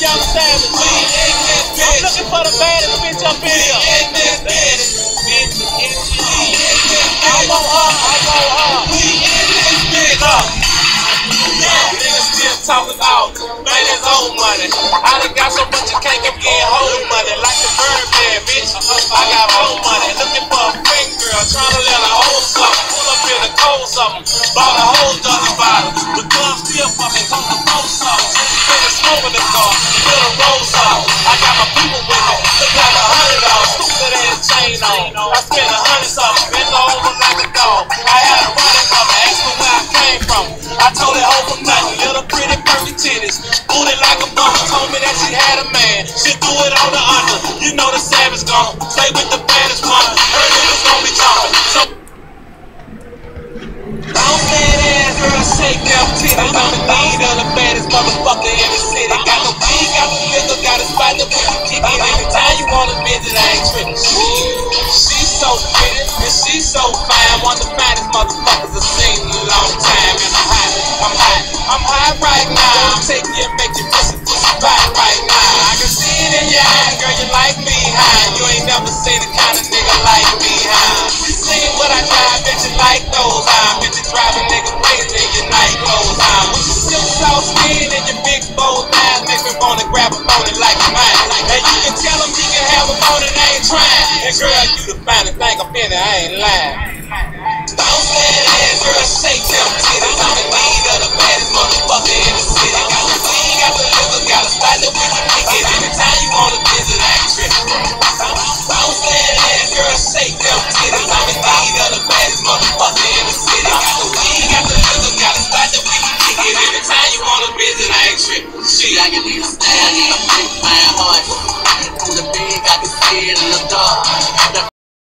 Young Savage. I'm looking for the baddest bitch up in here. I want her. Niggas still talking about man, that's old money. I done got so much you can't get whole money. Like the Birdman, bitch. I got old money. Looking for a friend girl, trying to let her hold something. Pull up in a cold something. Bought a whole dozen bottles. The club still fucking come to roll something. Just smoke in the car, fill a roll something. I got my people with me. Look like $100. Stupid ass chain on. I spent $100 something. Bent over like a dog. I had a running mama. Asked me where I came from. I told it over nothing. Little pretty perfect titties. Booty like a bummer. Told me that she had a man. She do it on the under. You know the savage gone. Stay with the baddest one. Her niggas gon' be jumping. So don't fat ass girl, shake them titties. I'm in need of the baddest motherfucker in the city. Got no weed, got the liquor, got a spot that we can kick it. Anytime you want a visit, I ain't tripping. She's so pretty and she's so fine. One of the finest motherfuckers I've seen in a long time. And I'm high right now. I'm taking you and make you pussy back right now. I can see it in your eyes, girl, you like me high. You ain't never seen a kind of nigga like me high. You see what I drive, bitch, you like those high. Bitch, you drive a nigga crazy and your night goes high. With your silk soft skin and your big bold eyes, make me wanna grab a phone like mine. And you can tell him he can have a phone and I ain't trying. And girl, you the finest thing up in it, I ain't lying. Bounce that ass, girl, shake them titties. I'm in need of the baddest motherfucker in the city. Got the weed, got the liquor, got a spot that we can kick it. Anytime you wanna visit, I ain't tripping. Bounce that ass, girl, shake them titties. I'm in need of the baddest motherfucker in the city. Got the weed, got the liquor, got a spot that we can kick it. Anytime you wanna visit, I ain't tripping. Shit, I can need a style, I need a big fine heart. On the big, I can see it in the dark.